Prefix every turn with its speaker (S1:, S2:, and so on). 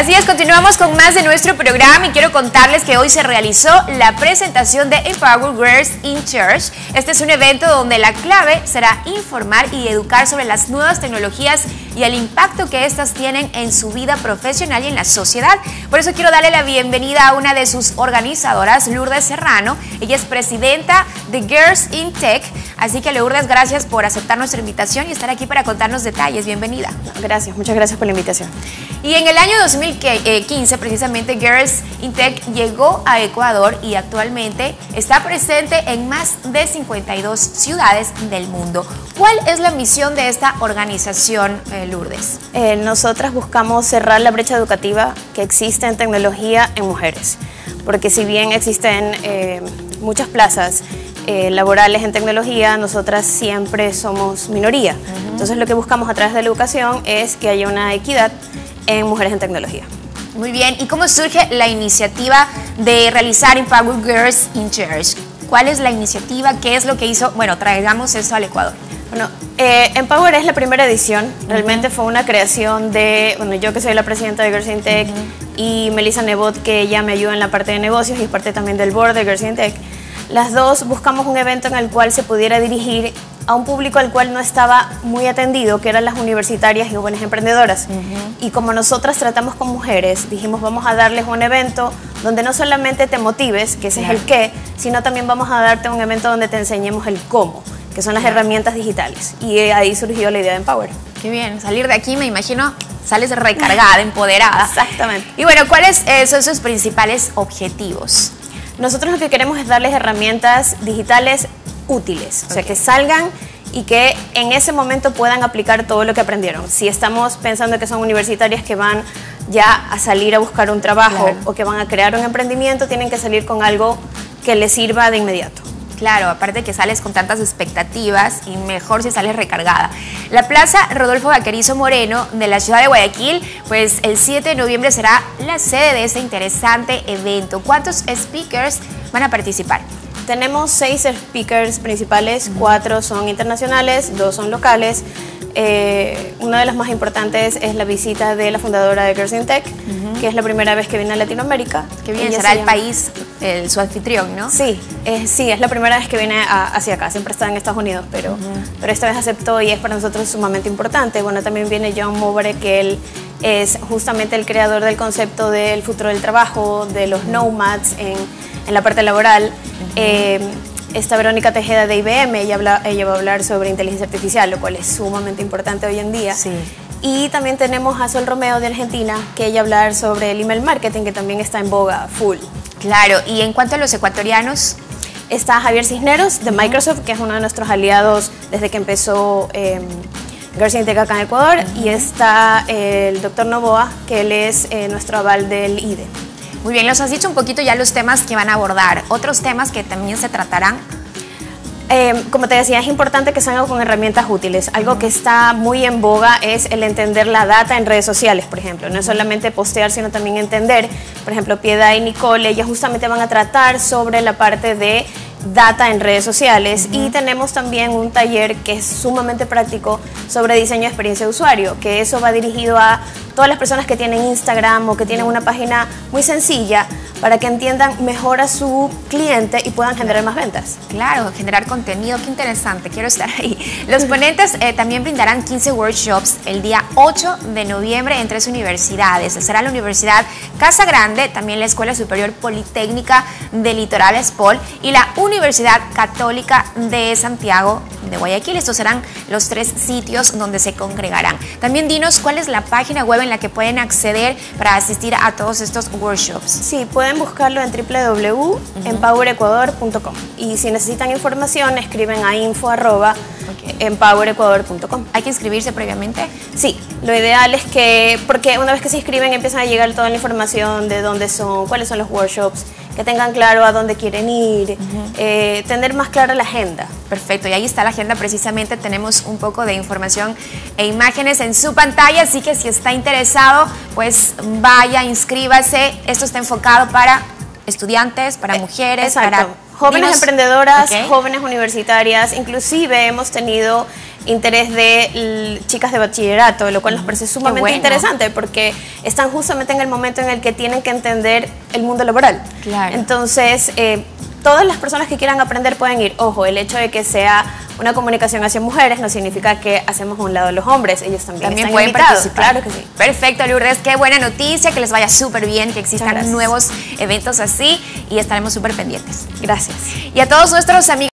S1: Así es, continuamos con más de nuestro programa y quiero contarles que hoy se realizó la presentación de Empower Girls in Church. Este es un evento donde la clave será informar y educar sobre las nuevas tecnologías y el impacto que estas tienen en su vida profesional y en la sociedad. Por eso quiero darle la bienvenida a una de sus organizadoras, Lourdes Serrano. Ella es presidenta de Girls in Tech. Así que Lourdes, gracias por aceptar nuestra invitación y estar aquí para contarnos detalles. Bienvenida.
S2: Gracias, muchas gracias por la invitación.
S1: Y en el año 2015, precisamente, Girls in Tech llegó a Ecuador y actualmente está presente en más de 52 ciudades del mundo. ¿Cuál es la misión de esta organización, Lourdes?
S2: Nosotras buscamos cerrar la brecha educativa que existe en tecnología en mujeres, porque si bien existen muchas plazas laborales en tecnología, nosotras siempre somos minoría. Entonces lo que buscamos a través de la educación es que haya una equidad en mujeres en tecnología.
S1: Muy bien, ¿y cómo surge la iniciativa de realizar Empower Girls in Church? ¿Cuál es la iniciativa? ¿Qué es lo que hizo? Bueno, traigamos eso al Ecuador.
S2: Bueno, Empower es la primera edición, realmente fue una creación de, bueno, yo que soy la presidenta de Girls in Tech y Melissa Nebot, que ella me ayuda en la parte de negocios y es parte también del board de Girls in Tech. Las dos buscamos un evento en el cual se pudiera dirigir a un público al cual no estaba muy atendido, que eran las universitarias y jóvenes emprendedoras. Y como nosotras tratamos con mujeres, dijimos vamos a darles un evento donde no solamente te motives, que ese es el qué, sino también vamos a darte un evento donde te enseñemos el cómo, que son las herramientas digitales. Y ahí surgió la idea de Empower.
S1: Qué bien, salir de aquí me imagino sales recargada, empoderada.
S2: Exactamente.
S1: Y bueno, ¿cuáles son sus principales objetivos?
S2: Nosotros lo que queremos es darles herramientas digitales útiles, o sea, que salgan y que en ese momento puedan aplicar todo lo que aprendieron. Si estamos pensando que son universitarias que van ya a salir a buscar un trabajo o que van a crear un emprendimiento, tienen que salir con algo que les sirva de inmediato.
S1: Claro, aparte que sales con tantas expectativas y mejor si sales recargada. La Plaza Rodolfo Vaquerizo Moreno de la ciudad de Guayaquil, pues el 7 de noviembre será la sede de este interesante evento. ¿Cuántos speakers van a participar?
S2: Tenemos 6 speakers principales, 4 son internacionales, 2 son locales. Una de las más importantes es la visita de la fundadora de Girls in Tech, que es la primera vez que viene a Latinoamérica.
S1: Qué bien, será el país, su anfitrión, ¿no?
S2: Sí, es la primera vez que viene hacia acá, siempre está en Estados Unidos, pero esta vez aceptó y es para nosotros sumamente importante. Bueno, también viene John Mowbray, que él es justamente el creador del concepto del futuro del trabajo, de los nomads en la parte laboral. Está Verónica Tejeda de IBM, ella va a hablar sobre inteligencia artificial, lo cual es sumamente importante hoy en día.
S1: Sí.
S2: Y también tenemos a Sol Romeo de Argentina, que ella va a hablar sobre el email marketing, que también está en boga full.
S1: Claro, y en cuanto a los ecuatorianos,
S2: está Javier Cisneros de Microsoft, que es uno de nuestros aliados desde que empezó Girls in Tech acá en Ecuador, y está el doctor Novoa, que él es nuestro aval del IDE.
S1: Muy bien, nos has dicho un poquito ya los temas que van a abordar, otros temas que también se tratarán.
S2: Como te decía, es importante que salgan con herramientas útiles. Algo que está muy en boga es el entender la data en redes sociales, por ejemplo. No es solamente postear, sino también entender. Por ejemplo, Piedad y Nicole, ellas justamente van a tratar sobre la parte de data en redes sociales y tenemos también un taller que es sumamente práctico sobre diseño de experiencia de usuario, que eso va dirigido a todas las personas que tienen Instagram o que tienen una página muy sencilla para que entiendan mejor a su cliente y puedan generar más ventas.
S1: Claro, generar contenido, qué interesante, quiero estar ahí. Los ponentes también brindarán 15 workshops el día 8 de noviembre en 3 universidades. Será la Universidad Casa Grande, también la Escuela Superior Politécnica de Litoral Espol y la Universidad Católica de Santiago de Guayaquil. Estos serán los 3 sitios donde se congregarán. También dinos cuál es la página web en la que pueden acceder para asistir a todos estos workshops.
S2: Sí, pueden buscarlo en www.empowerecuador.com y si necesitan información escriben a info@empowerecuador.com.
S1: ¿Hay que inscribirse previamente?
S2: Sí, lo ideal es que, porque una vez que se inscriben empiezan a llegar toda la información de dónde son, cuáles son los workshops, que tengan claro a dónde quieren ir, tener más clara la agenda.
S1: Perfecto, y ahí está la agenda precisamente, tenemos un poco de información e imágenes en su pantalla, así que si está interesado, pues vaya, inscríbase. Esto está enfocado para estudiantes, para mujeres,
S2: Exacto.
S1: para
S2: jóvenes emprendedoras, jóvenes universitarias, inclusive hemos tenido interés de chicas de bachillerato, lo cual nos parece sumamente interesante porque están justamente en el momento en el que tienen que entender el mundo laboral.
S1: Claro.
S2: Entonces, todas las personas que quieran aprender pueden ir. Ojo, el hecho de que sea una comunicación hacia mujeres no significa que hacemos a un lado a los hombres, ellos también están
S1: pueden
S2: invitados.
S1: Participar.
S2: Claro que sí.
S1: Perfecto, Lourdes, qué buena noticia, que les vaya súper bien, que existan nuevos eventos así y estaremos súper pendientes.
S2: Gracias.
S1: Y a todos nuestros amigos